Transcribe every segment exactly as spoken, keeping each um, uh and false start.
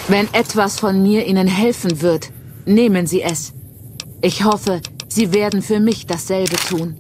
Wenn etwas von mir Ihnen helfen wird, nehmen Sie es. Ich hoffe, Sie werden für mich dasselbe tun.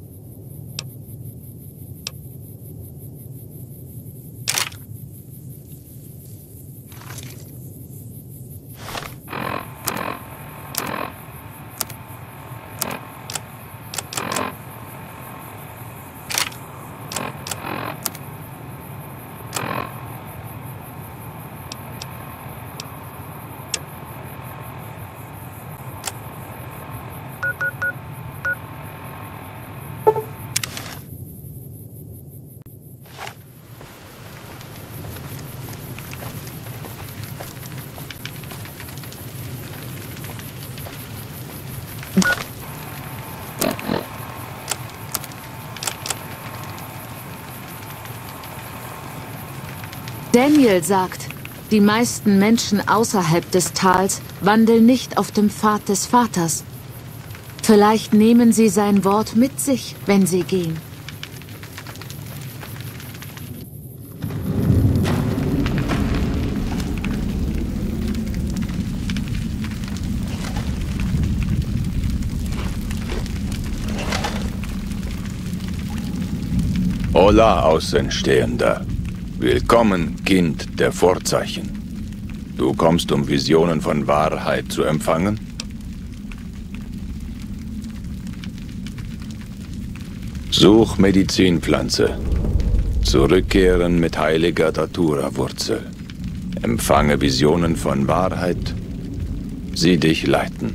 Daniel sagt, die meisten Menschen außerhalb des Tals wandeln nicht auf dem Pfad des Vaters. Vielleicht nehmen sie sein Wort mit sich, wenn sie gehen. Hola, Außenstehender. Willkommen, Kind der Vorzeichen. Du kommst, um Visionen von Wahrheit zu empfangen? Such Medizinpflanze. Zurückkehren mit heiliger Datura-Wurzel. Empfange Visionen von Wahrheit. Sie dich leiten.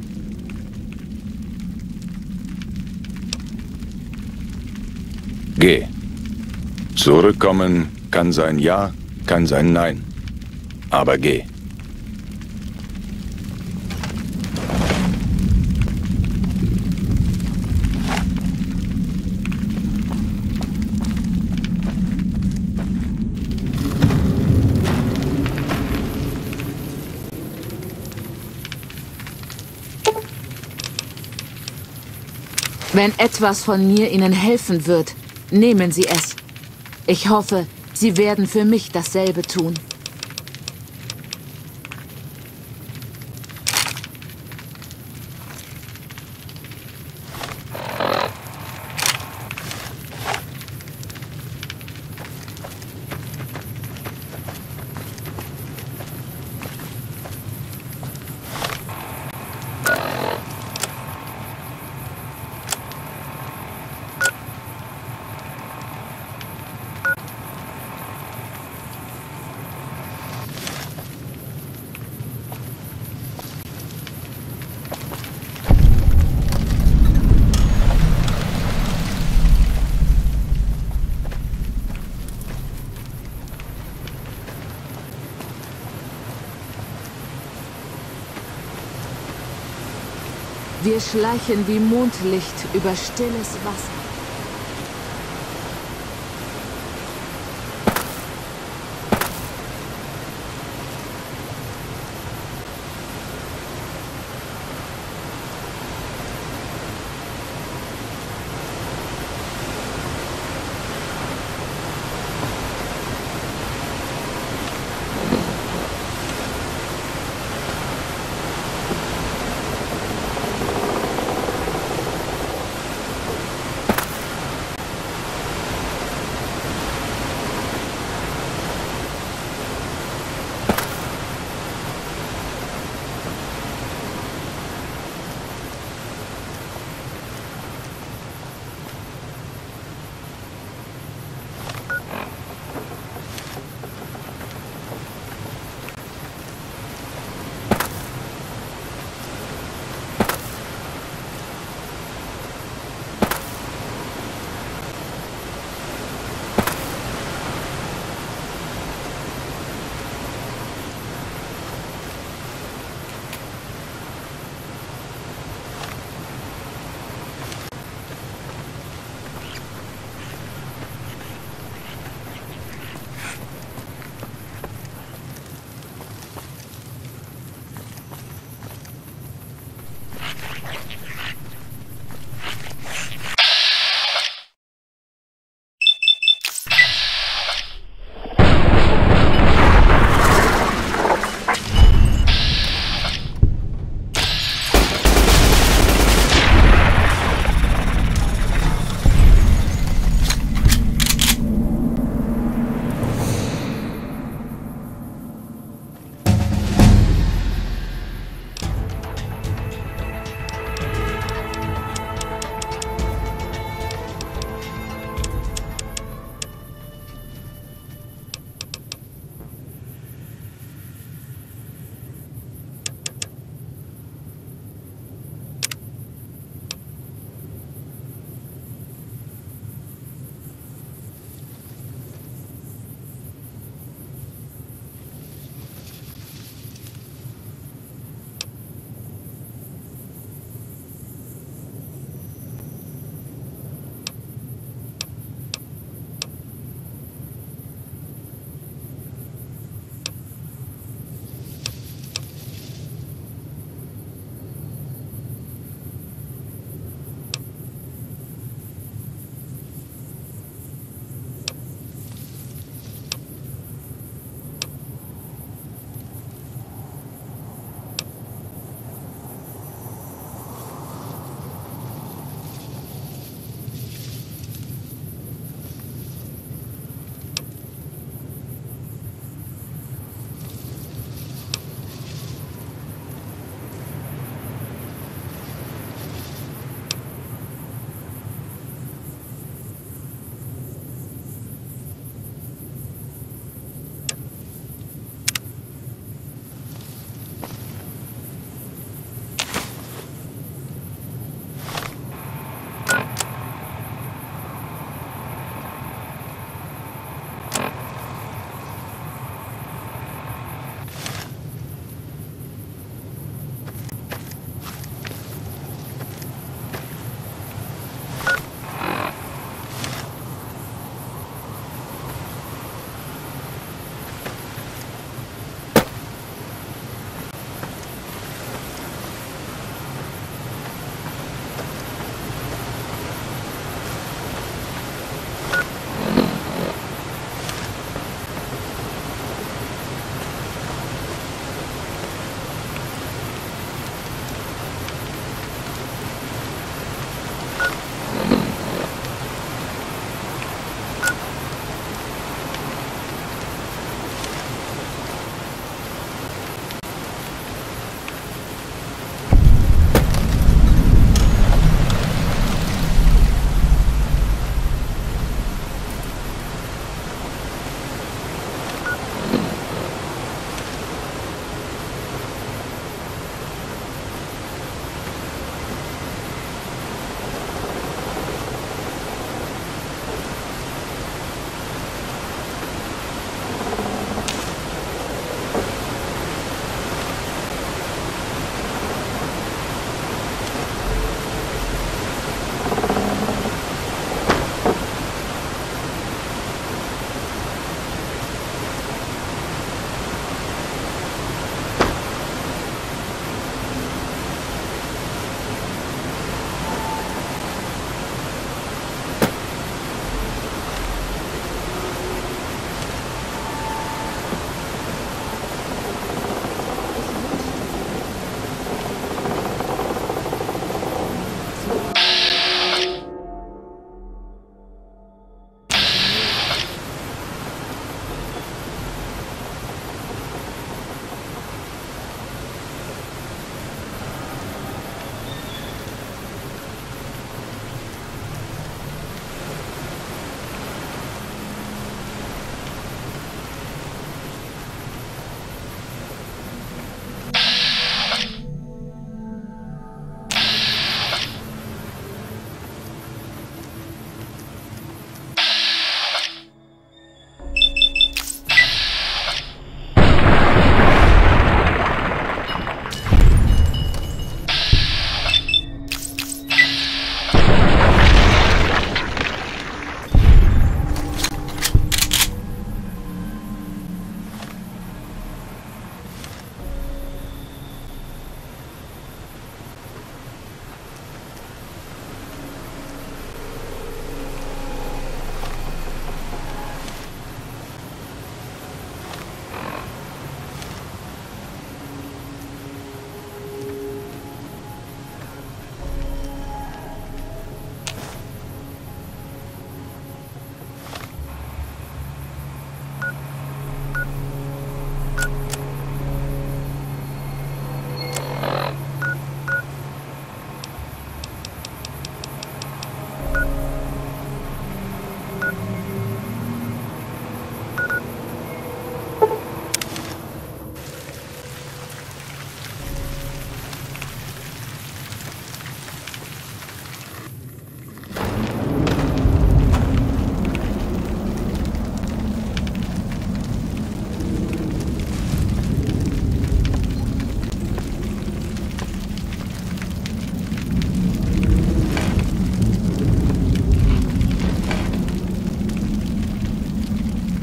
Geh. Zurückkommen kann sein Ja, kann sein Nein. Aber geh. Wenn etwas von mir Ihnen helfen wird, nehmen Sie es. Ich hoffe, Sie werden für mich dasselbe tun. Wir schleichen wie Mondlicht über stilles Wasser.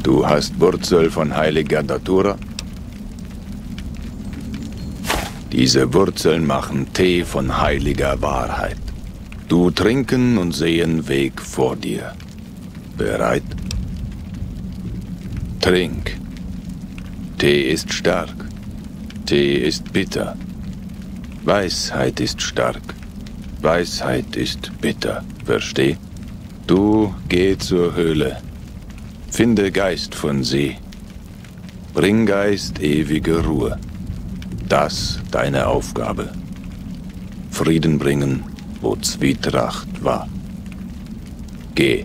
Du hast Wurzel von heiliger Datura? Diese Wurzeln machen Tee von heiliger Wahrheit. Du trinken und sehen Weg vor dir. Bereit? Trink. Tee ist stark. Tee ist bitter. Weisheit ist stark. Weisheit ist bitter. Versteh? Du geh zur Höhle. Finde Geist von See. Bring Geist ewige Ruhe. Das deine Aufgabe. Frieden bringen, wo Zwietracht war. Geh.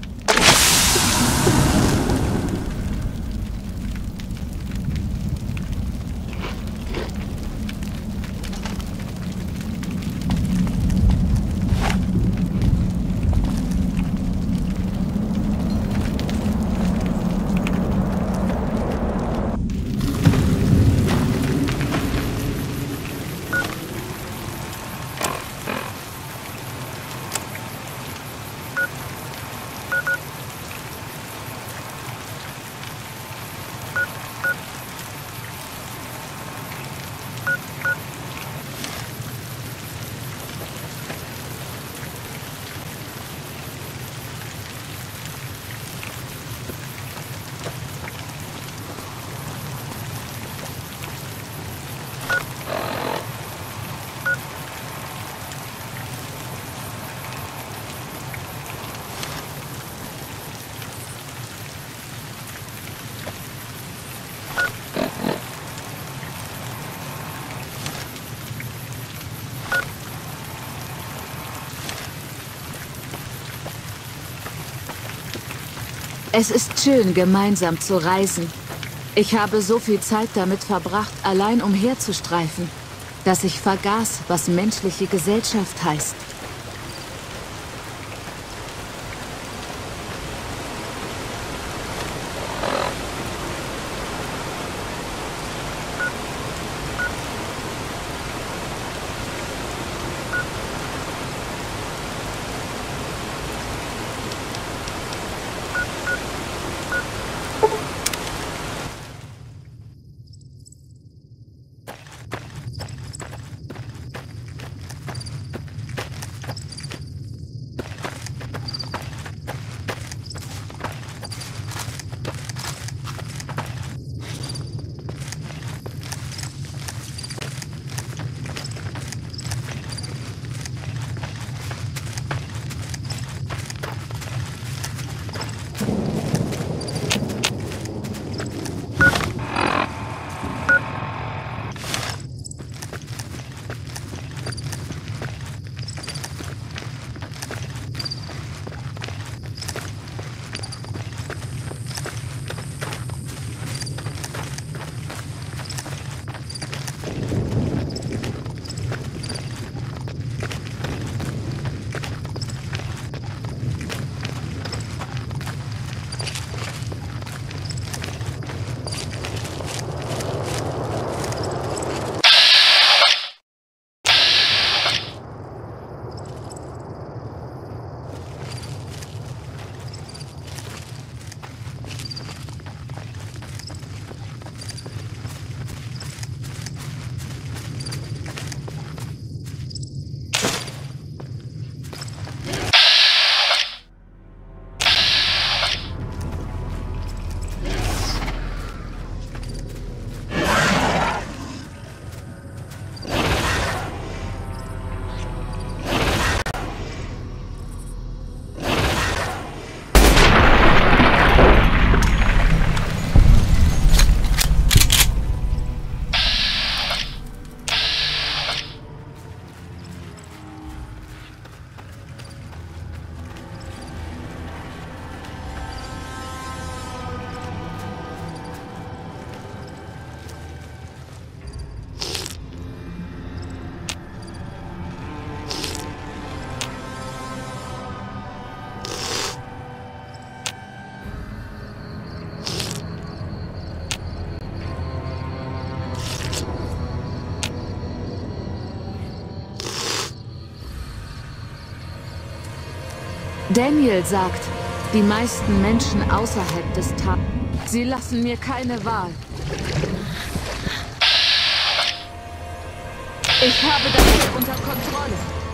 Es ist schön, gemeinsam zu reisen. Ich habe so viel Zeit damit verbracht, allein umherzustreifen, dass ich vergaß, was menschliche Gesellschaft heißt. Daniel sagt, Die meisten Menschen außerhalb des Tals, sie lassen mir keine Wahl. Ich habe das unter Kontrolle.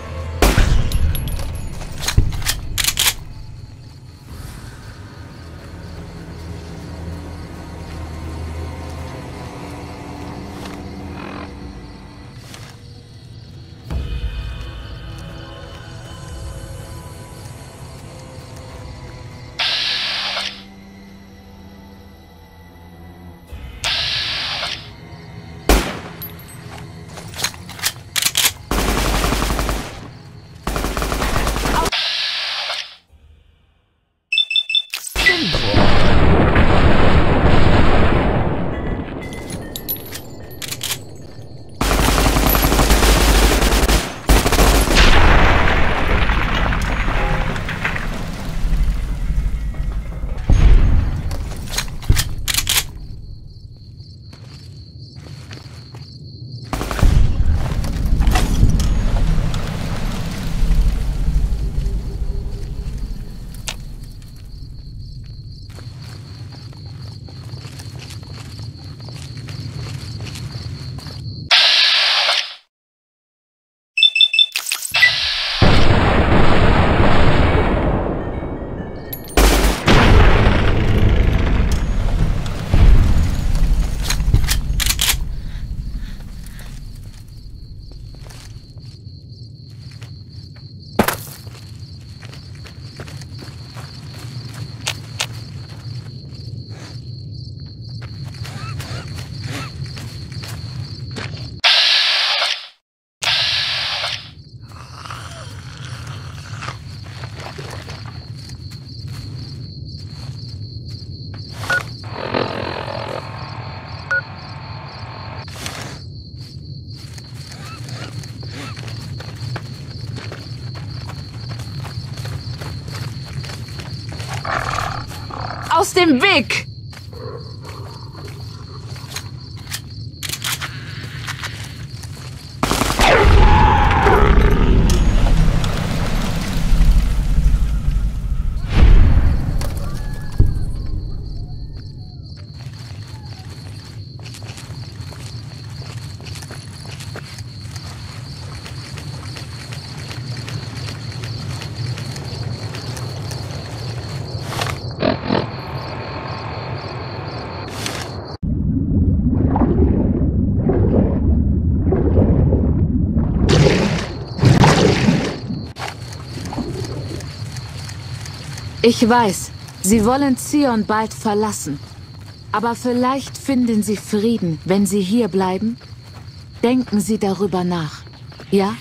Aus dem Weg! Ich weiß, Sie wollen Zion bald verlassen. Aber vielleicht finden Sie Frieden, wenn Sie hier bleiben. Denken Sie darüber nach, ja?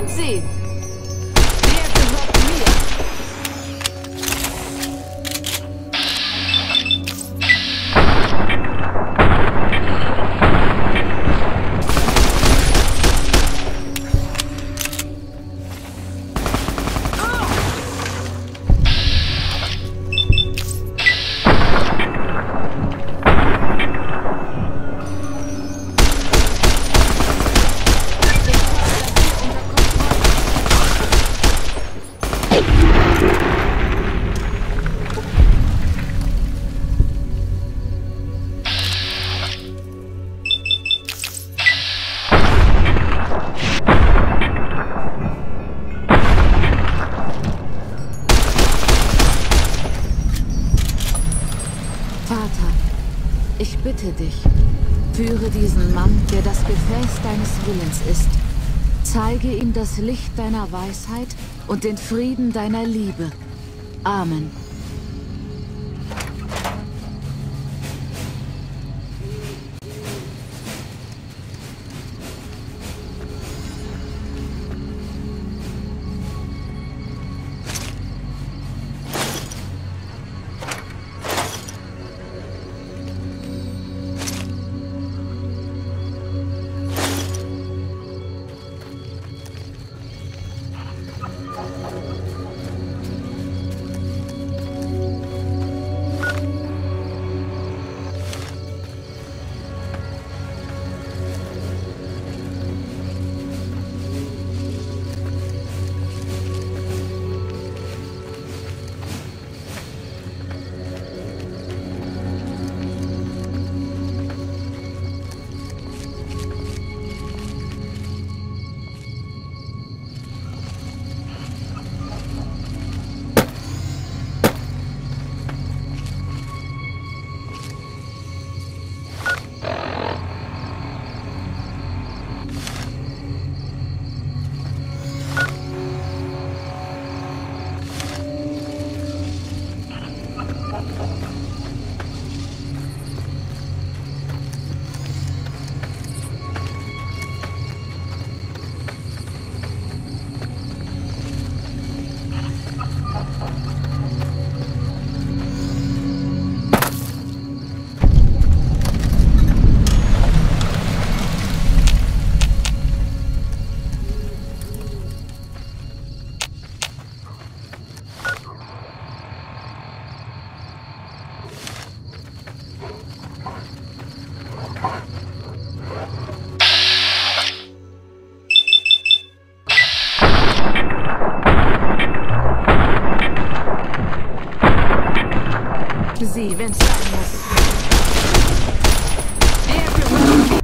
Nehmt sie! Der gehört mir! Vater, ich bitte dich, führe diesen Mann, der das Gefäß deines Willens ist. Zeige ihm das Licht deiner Weisheit und den Frieden deiner Liebe. Amen. Sie, wenn's sein muss. Everyone.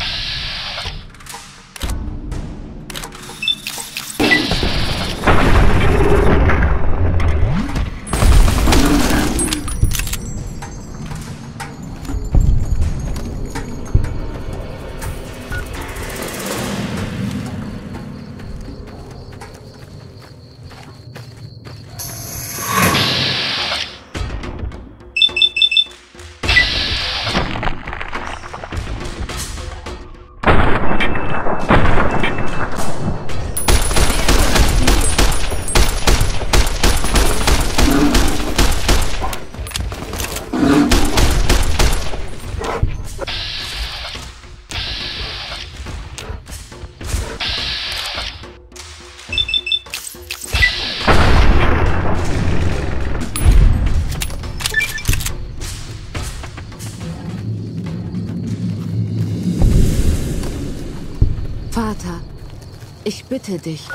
Vater, ich bitte dich,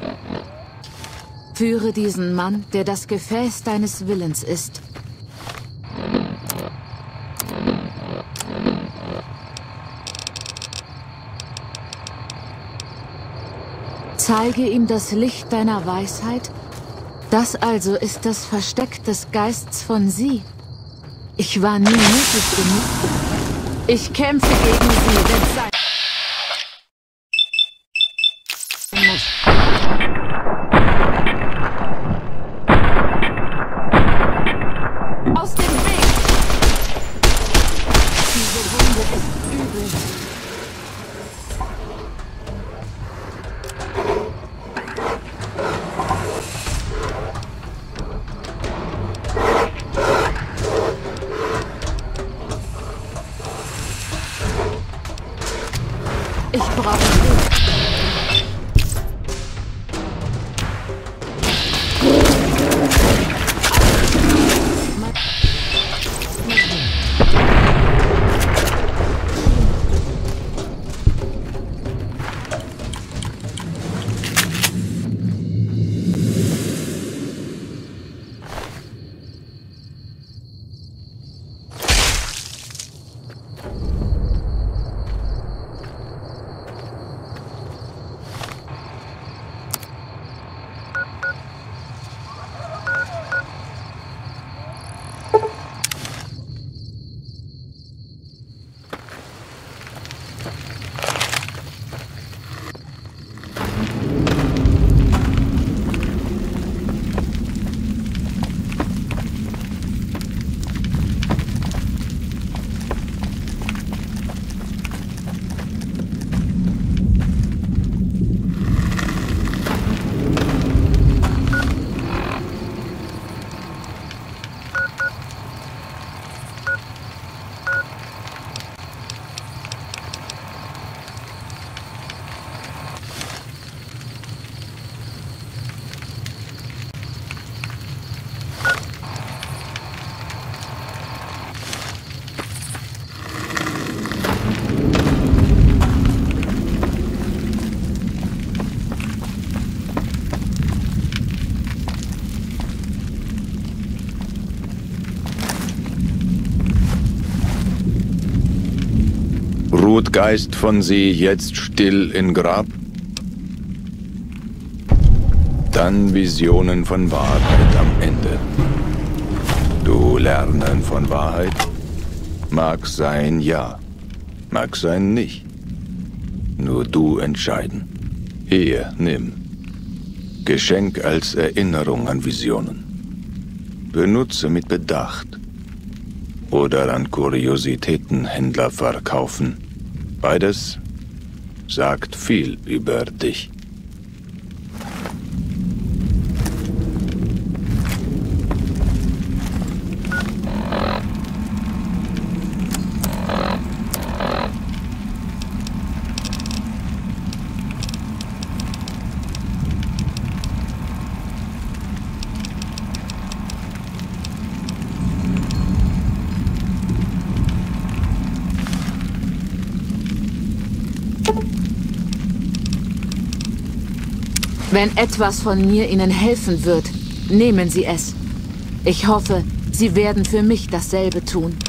führe diesen Mann, der das Gefäß deines Willens ist. Zeige ihm das Licht deiner Weisheit. Das also ist das Versteck des Geists von Sie. Ich war nie mutig genug. Ich kämpfe gegen Sie, wenn es sein muss. Aus dem Weg! Diese Wunde ist übel. Ruht Geist von sie jetzt still in Grab? Dann Visionen von Wahrheit am Ende. Du Lernen von Wahrheit? Mag sein ja, mag sein nicht. Nur du entscheiden. Hier, nimm. Geschenk als Erinnerung an Visionen. Benutze mit Bedacht. Oder an Kuriositätenhändler verkaufen. Beides sagt viel über dich. Wenn etwas von mir Ihnen helfen wird, nehmen Sie es. Ich hoffe, Sie werden für mich dasselbe tun.